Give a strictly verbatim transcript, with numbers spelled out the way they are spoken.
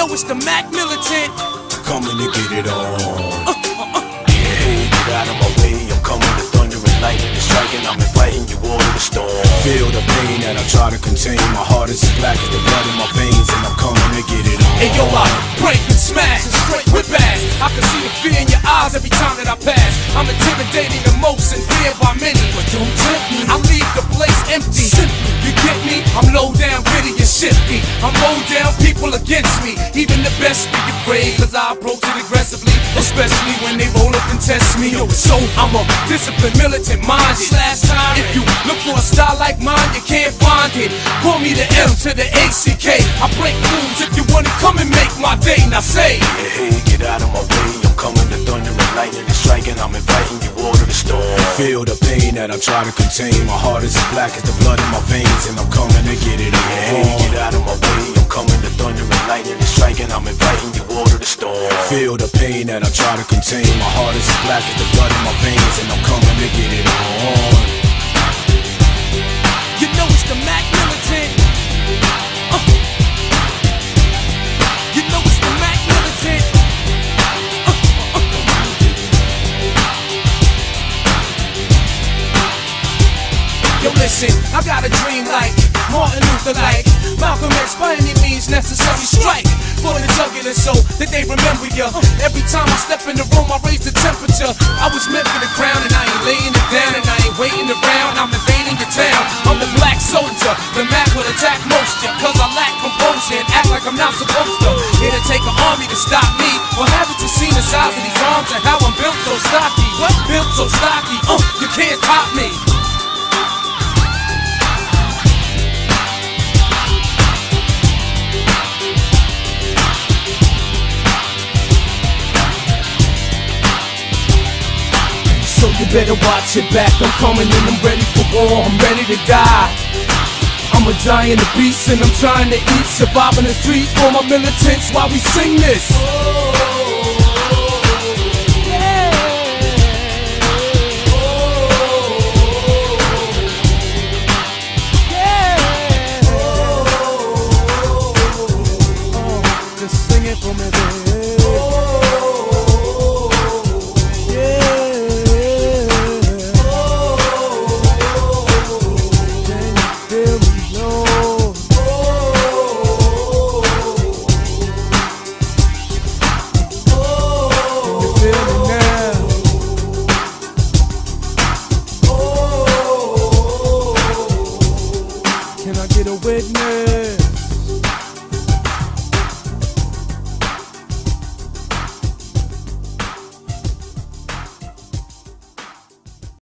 know it's the MacMilitant. Coming to get it on. Uh, uh, uh. Yeah, hey, get out of my way. I'm coming to thunder and lightning and striking. I'm inviting you all to the storm. Feel the pain that I try to contain. My heart is as black as the blood in my veins, and I'm coming to get it on. Hey yo, I break and smash and straight whip ass. I can see the fear in your eyes every time that I pass. I'm intimidating the most and feared by many, but don't tempt me. I leave the place empty. Simply, you get me? I'm low down, gritty and shifty. I'm low down, people against me. Even the best be afraid, cause I approach it aggressively, especially when they roll up and test me. Yo, so I'm a disciplined, militant minded slash tyrant. If you look for a style like mine, you can't find it. Call me the M to the A C K. I break rules. If you wanna come and make my day, now say, yeah, hey, get out of my way. I'm coming to thunder and lightning and striking. I'm inviting you all to the storm. Feel the pain that I try to contain. My heart is as black as the blood in my veins, and I'm coming to get it on. Yeah, hey, get out of my way. I'm coming to thunder and lightning and striking. I'm inviting you all to the storm. Feel the pain that I try to contain. My heart is as black as the blood in my veins, and I'm coming to get it on. You know it's the MacMilitant. Uh. You know it's the MacMilitant. Uh, uh, uh. Yo, listen, I got a dream like Martin Luther, like Malcolm X, by any means necessary. Strike for the jugular so that they remember ya. Every time I step in the room, I raise the temperature. I was meant for the crown, and I ain't laying it down, and I ain't waiting around. I'm invading your town. I'm the black soldier. The Mac will attack most ya, cause I lack composure and act like I'm not supposed to. It'll take an army to stop me. Well, haven't you seen the size of these arms and how I'm built so stocky? What? Built so stocky? Uh, you can't top me. So you better watch your back. I'm coming and I'm ready for war. I'm ready to die. I'm a giant, a beast, and I'm trying to eat. Surviving the streets for my militants while we sing this. Yeah. Yeah. Oh, just sing it for me, baby.